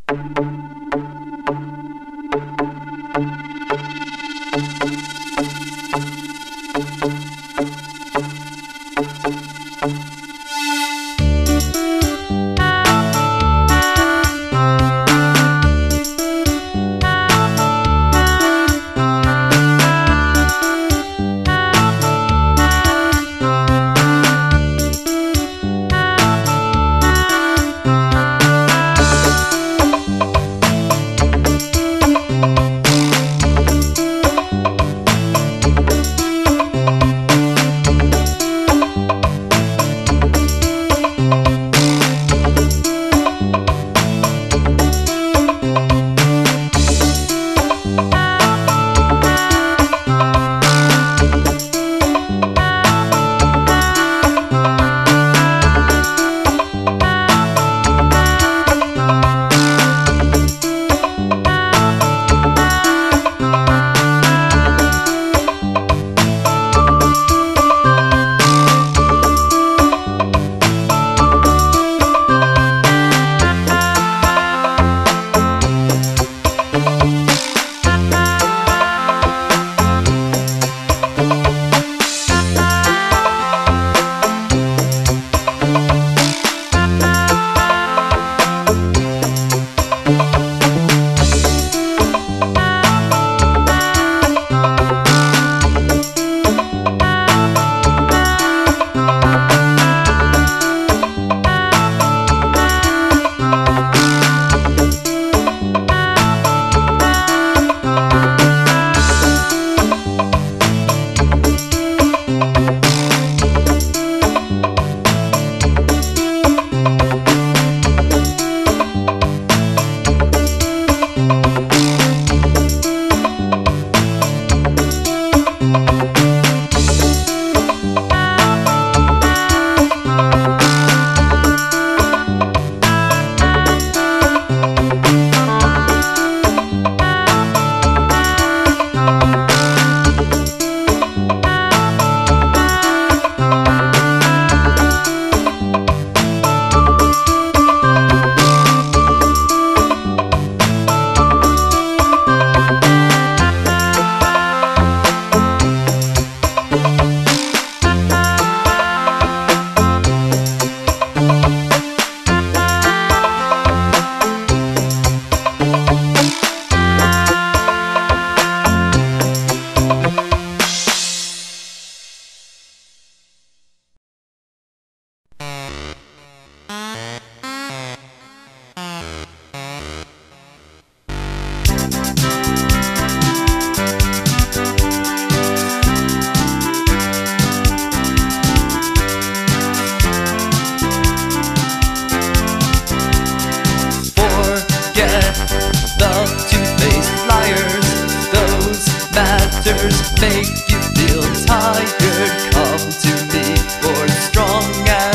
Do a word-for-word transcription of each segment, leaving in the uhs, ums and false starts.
answers make you feel tired. Come to me for strong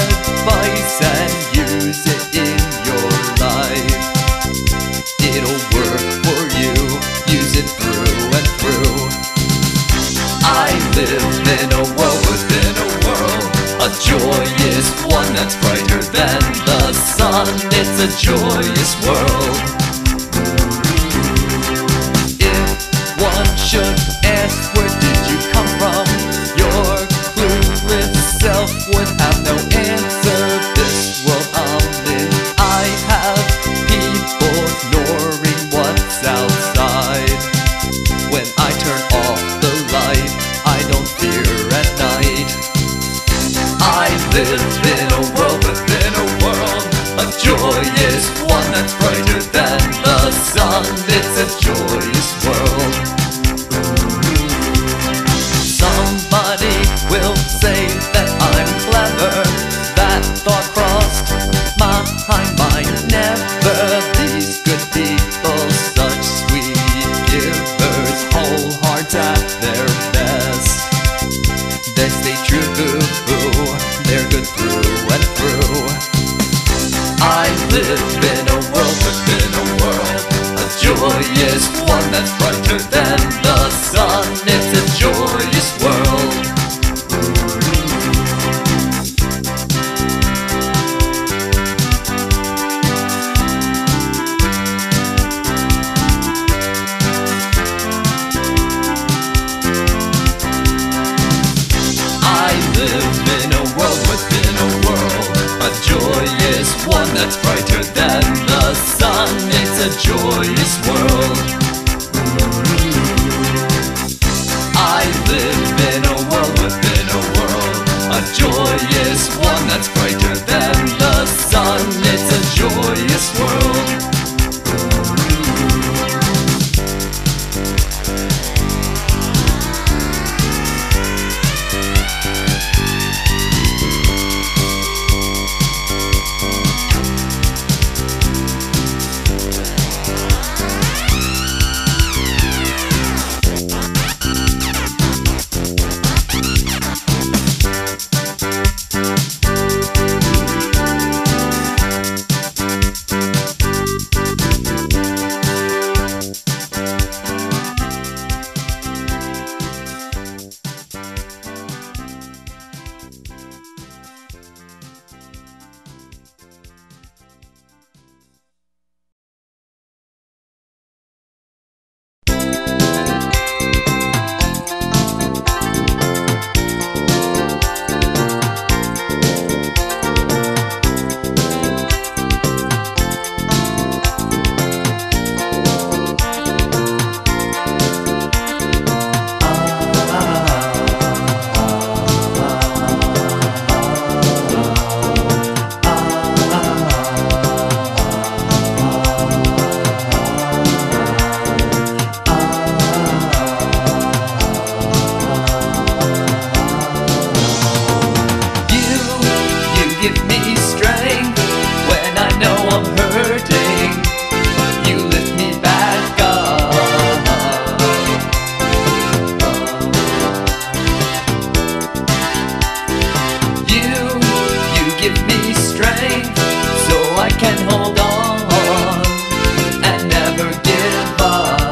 advice and use it in your life. It'll work for you, use it through and through. I live in a world within a world, a joyous one that's brighter than the sun. It's a joyous world. One should ask, where did you come from? Your clueless self would have no answer. This world I'm in, I have people ignoring what's outside. When I turn off the light, I don't fear at night. I live in a world within a world, a joyous one that's brighter than the sun. It's a joyous world. Somebody will say that I'm clever. That thought crossed my mind never. These good people, such sweet givers, whole hearts at their best. They stay true, they're good through and through. I live in a world within a world, a joyous one that's brighter than the sun. It's a joyous world. one that's brighter than the sun. It's a joyous world. I live in a world within a world, a joyous one that's brighter than the sun. It's a joyous world. Give me strength when I know I'm hurting. You lift me back up. You, you give me strength so I can hold on and never give up.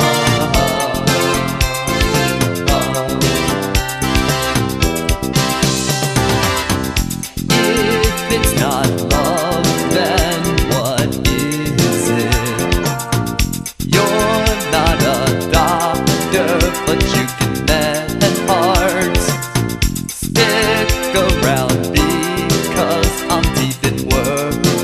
It's not love, then what is it? You're not a doctor, but you can mend hearts. Stick around because I'm deep in worry.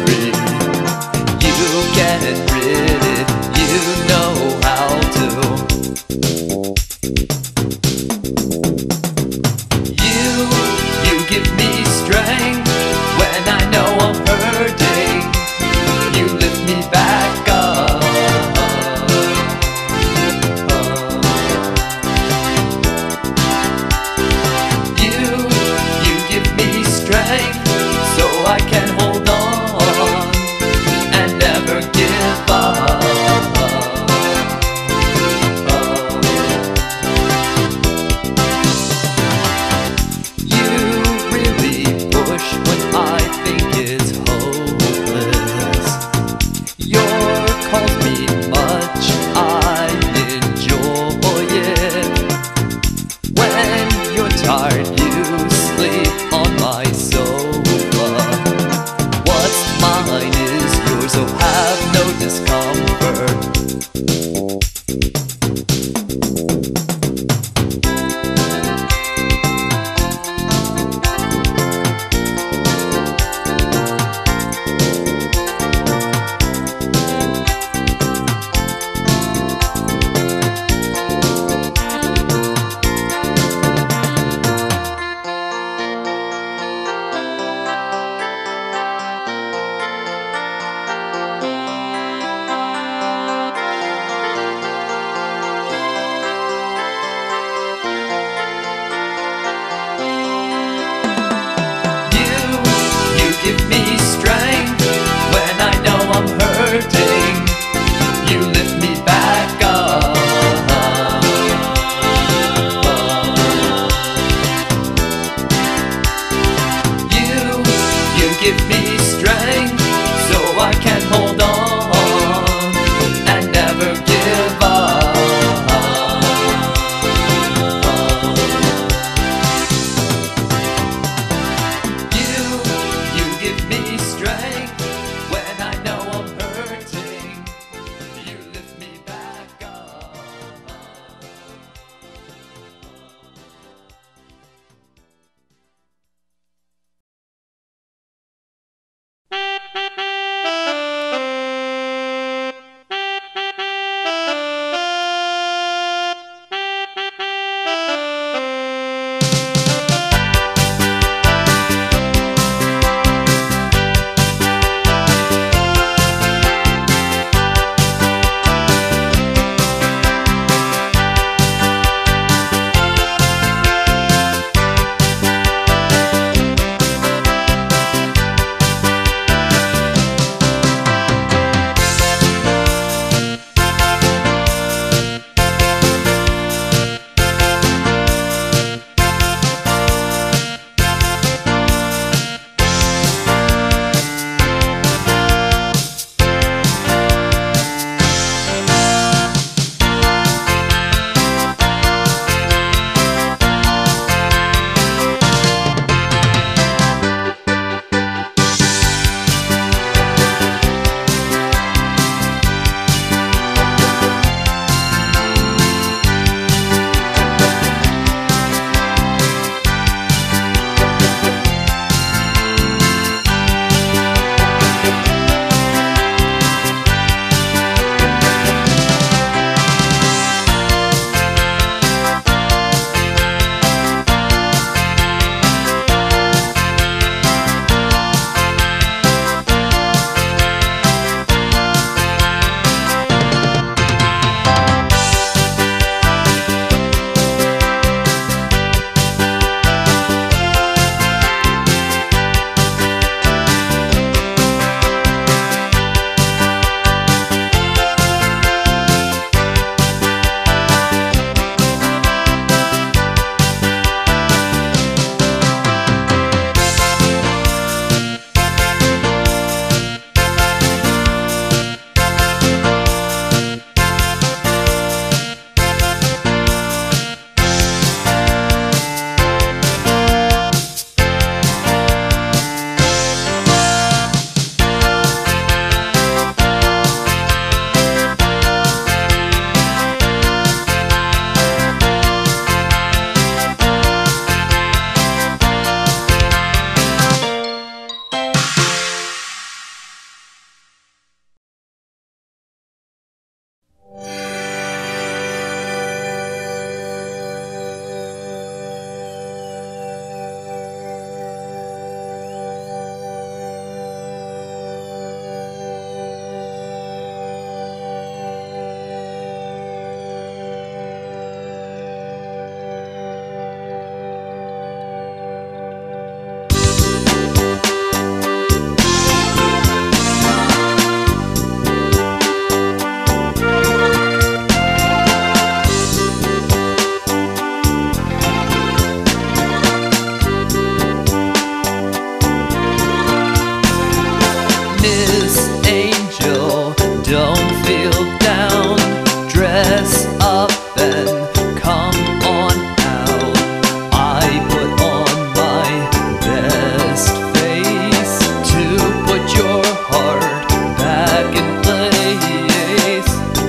Miss Angel, don't feel down. Dress up and come on out. I put on my best face to put your heart back in place.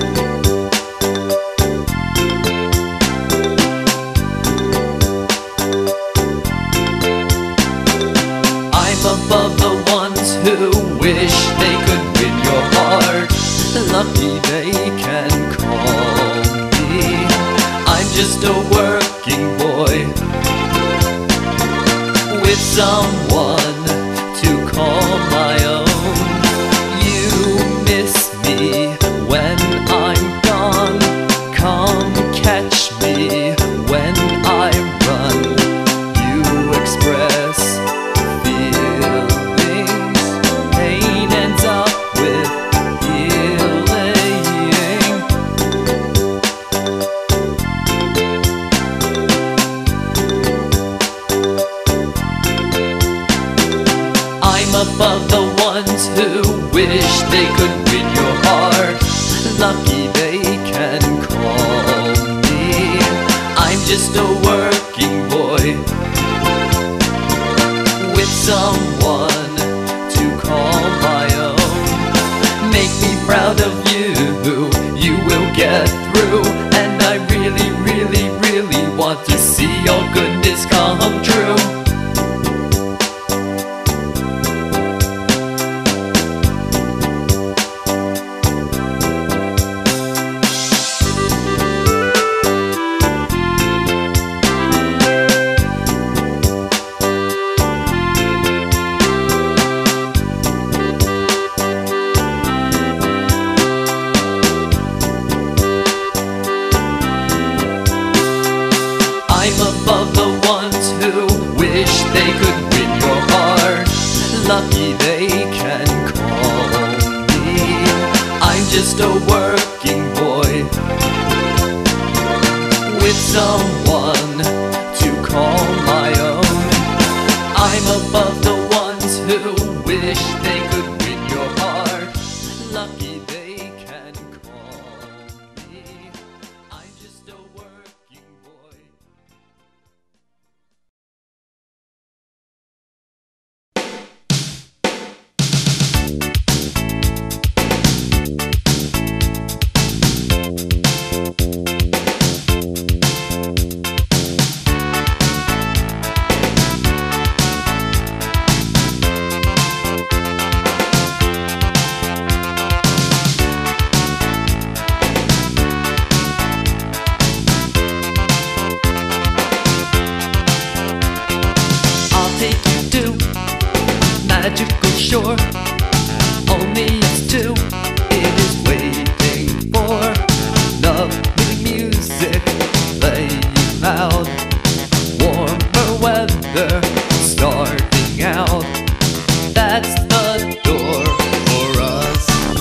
I'm above the ones who wish they could win your heart. Lucky they can call me. I'm just a working boy with someone to call my own. You miss me when I'm gone. Come catch me when I run. You express feelings. Pain ends up with healing. I'm above the ones who wish they could win your heart. Lucky they can call me. I'm just a working boy with someone to call my own. Make me proud of you, you will get through. And I really, really, really want to see your goodness come true. I'm above the ones who wish they could win your heart. Lucky they can call me. I'm just a working boy with someone to call my own. I'm above the ones who wish they could win your heart. Lucky they can call me. I'm just a working boy. Magical shore, only us two. It is waiting for lovely music playing loud. Warmer weather starting out. That's the door for us.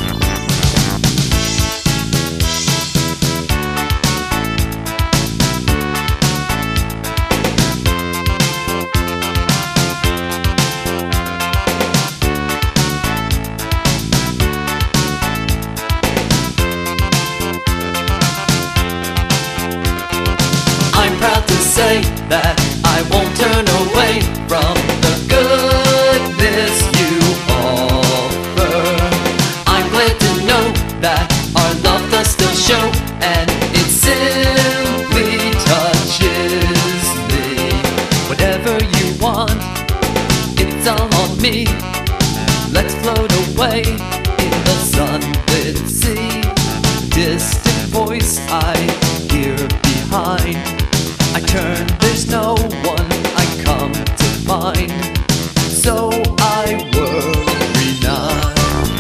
Say that I won't turn away from the goodness you offer. I'm glad to know that our love does still show, and it simply touches me. Whatever you want, it's all on me. Let's float away in the sunlit sea. Distant voice I hear behind. I turn, there's no one I come to find, so I worry not.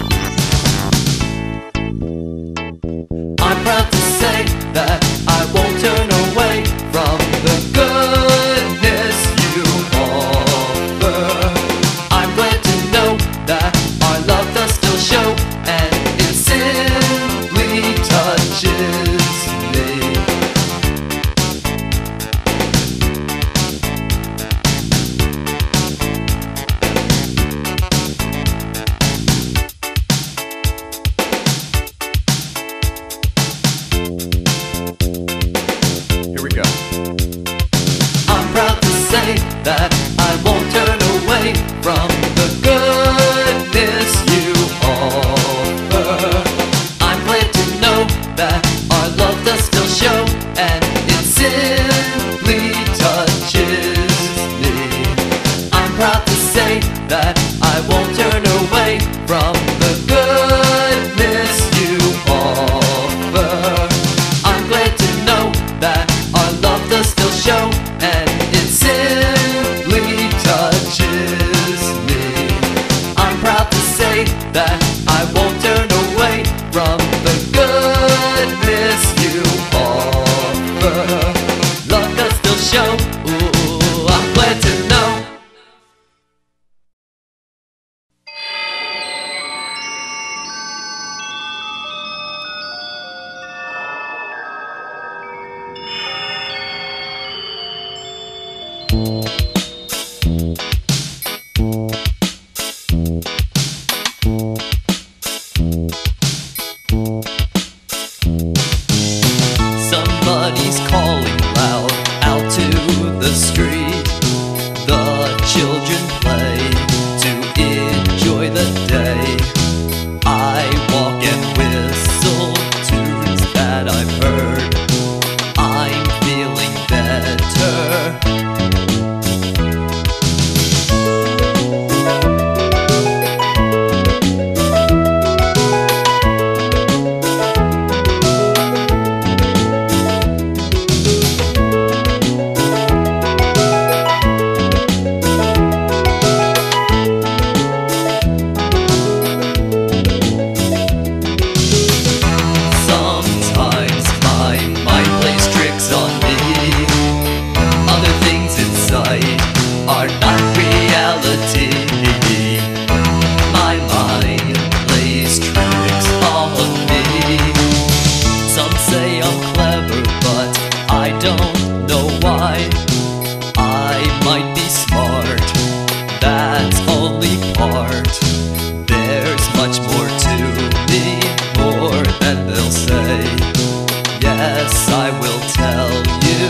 I'm proud to say that I won't turn away from the goodness you offer. I'm glad to know that our love does still show, say that I won't turn away from the goodness you offer. Love does still show. Ooh, I'm glad to know. Somebody's calling loud out to the street. The children play to enjoy the day. I walk and whistle tunes that I've heard. I'm feeling better. Are not reality. My mind plays tricks on me. Some say I'm clever, but I don't know why. I might be smart, that's only part. There's much more to me, more than they'll say. Yes, I will tell you.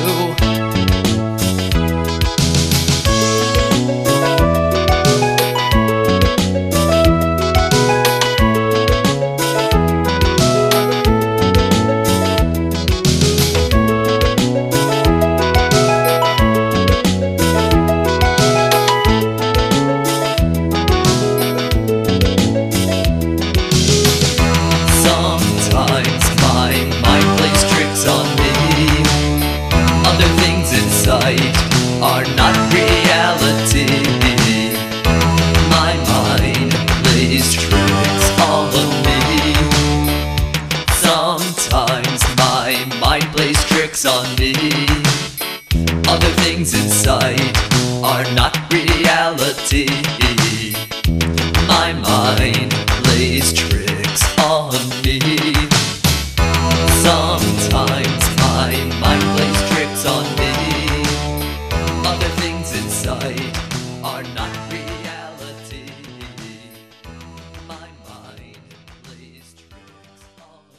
Are not reality. My mind plays tricks on me. Sometimes my mind plays tricks on me. Other things inside are not reality. My mind plays tricks on me. Sometimes my mind plays tricks on me. Other things inside are not reality. My mind plays tricks on me.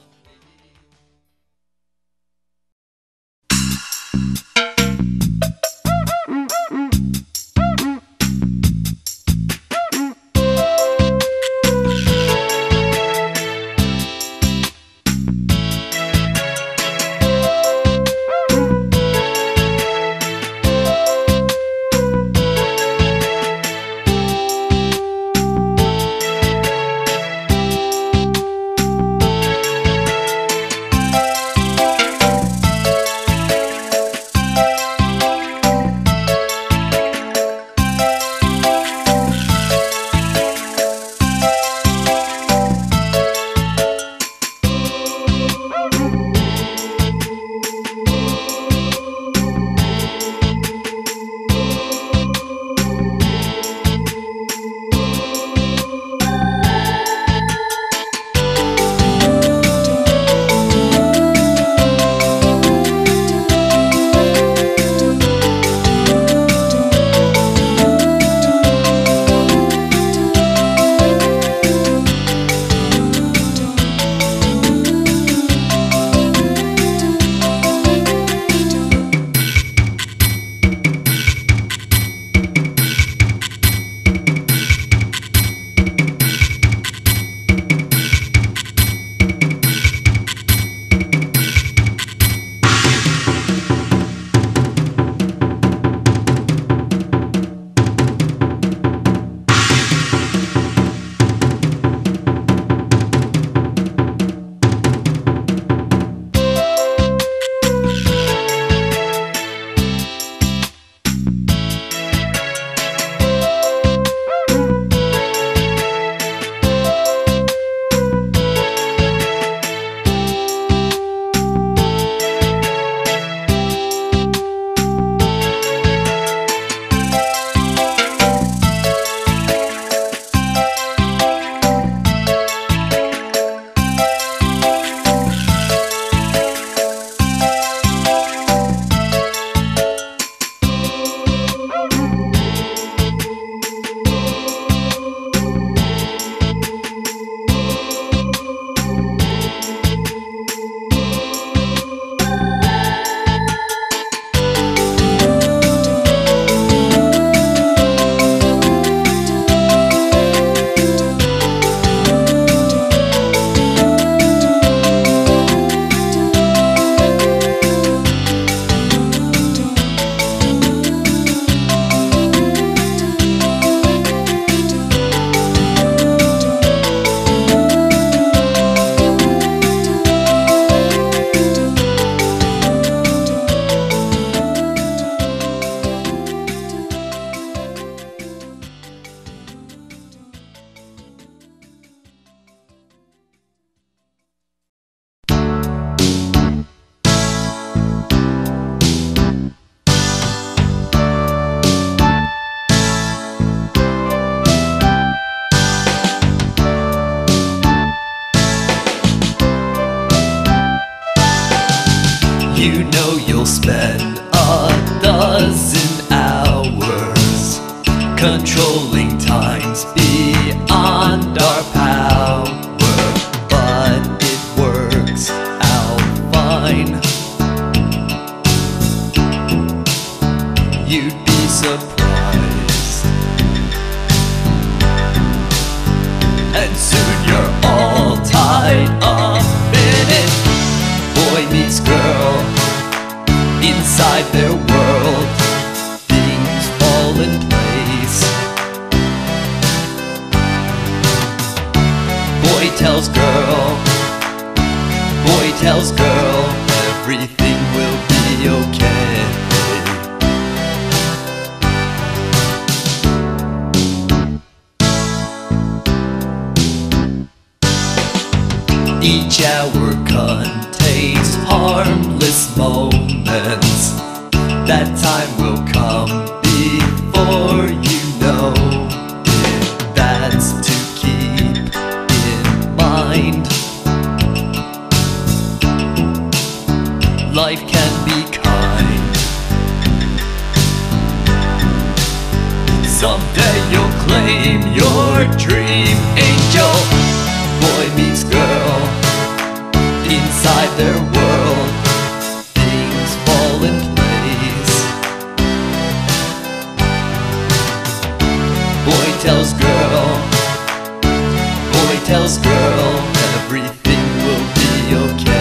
you'd be surprised. And soon you're all tied up in it. Boy meets girl, inside their world, things fall in place. Boy tells girl, boy tells girl, everything will be okay. Each hour contains harmless moments. That time will come before you know it. That's to keep in mind. Life can be kind. Someday you'll claim your dream angel. Boy meets girl, inside their world, things fall in place. Boy tells girl, boy tells girl, everything will be okay.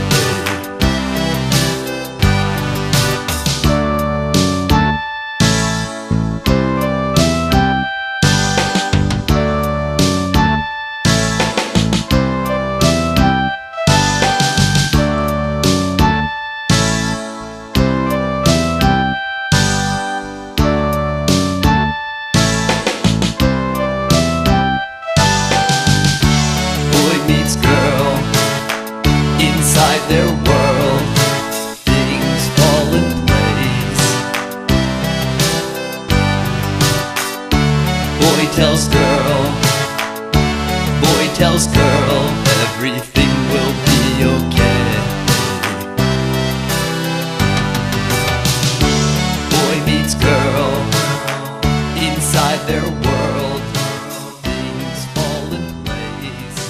Inside their world, things fall in place. Boy tells girl, boy tells girl, everything will be okay. Boy meets girl, inside their world, things fall in place.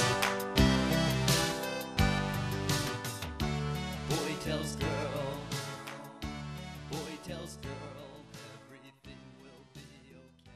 Boy tells girl, boy tells girl, everything will be okay.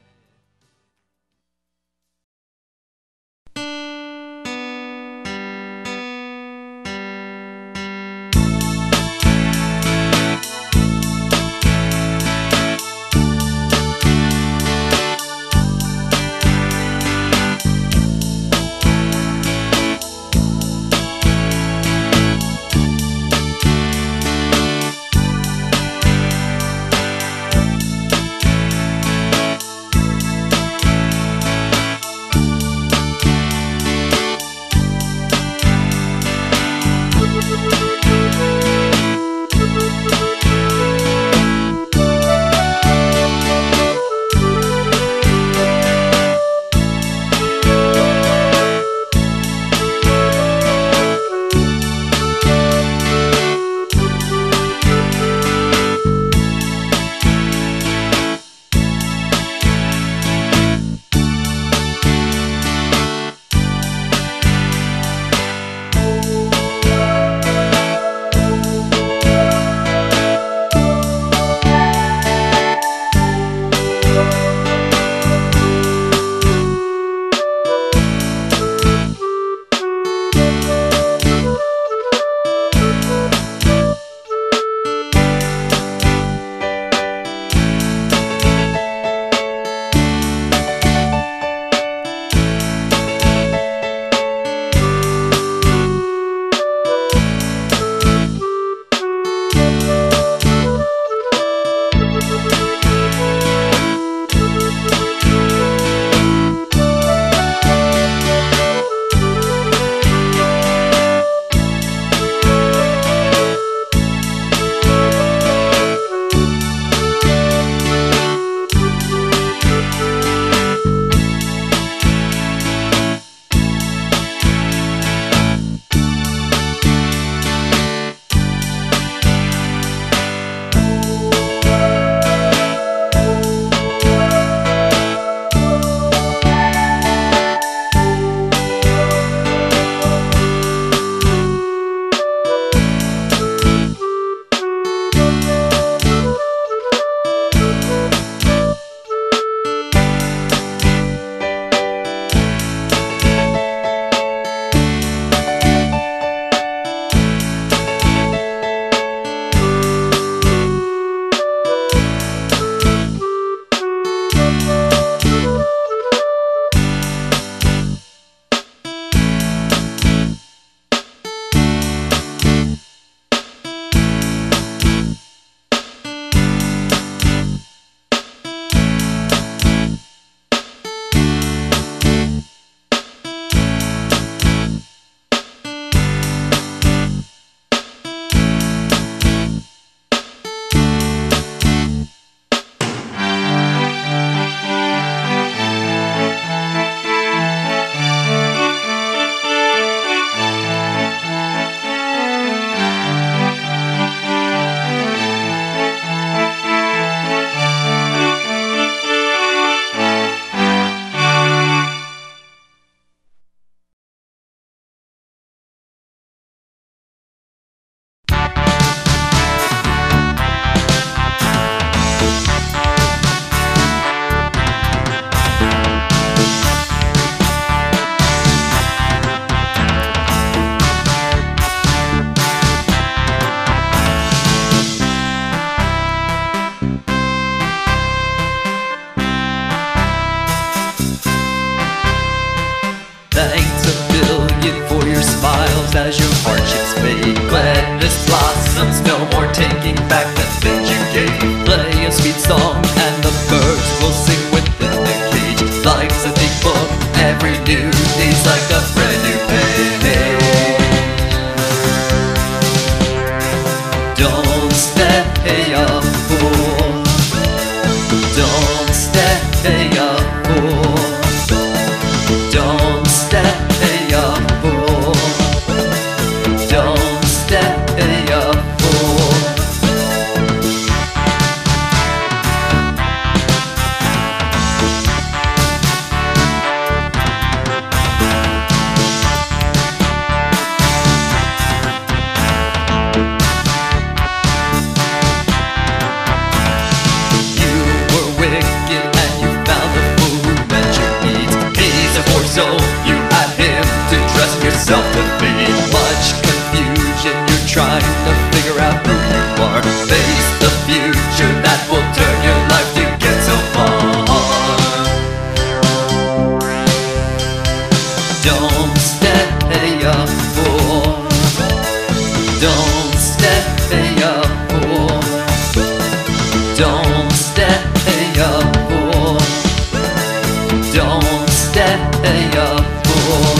your smiles as your hardships fade. Gladness blossoms, no more taking back the things you gave. Play a sweet song and the birds will sing within the cage. Life's a big book, every new day's like a brand new page. Don't stay a fool. Don't stay a fool. Don't stay a fool. Don't stay a fool. So you had him to trust yourself to be. Much confusion, you're trying to figure out who you are. Face the future that will turn your life to get so far. Don't stay a fool. Don't stay a fool. Don't stay a fool. Don't stay a fool.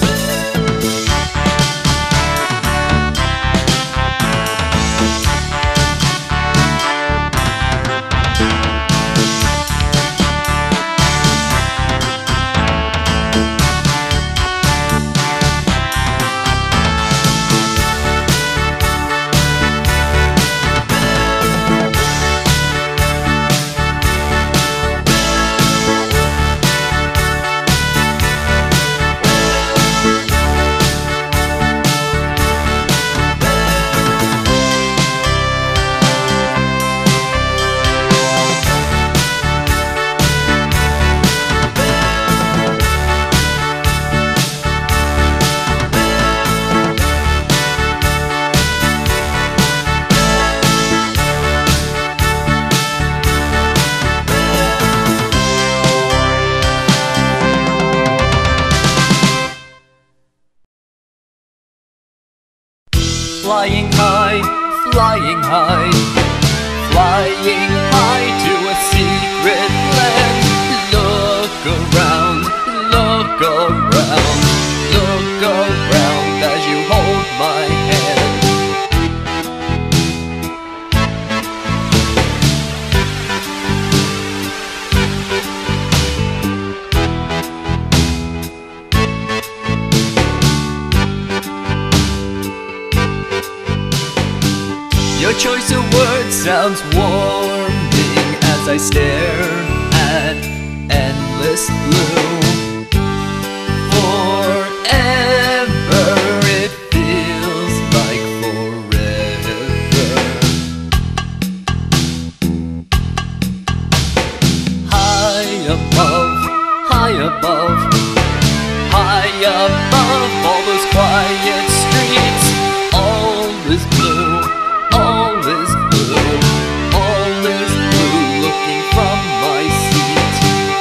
Flying high, flying high, flying high to a secret land. Look around, look around, look around as you hold my hand. Your choice of words sounds warming as I stare at endless blue. Forever, it feels like forever. High above, high above, high above all those quiet streets, all is blue. All is blue, all is blue, looking from my seat.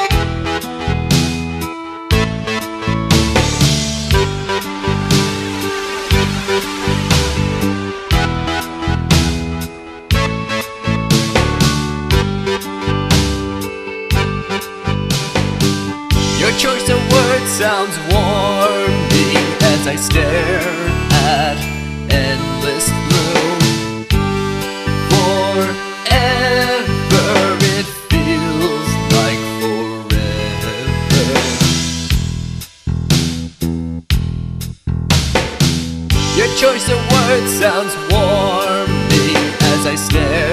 Your choice of words sounds warming as I stare at endless blue. Forever, it feels like forever. Your choice of words sounds warming as I stare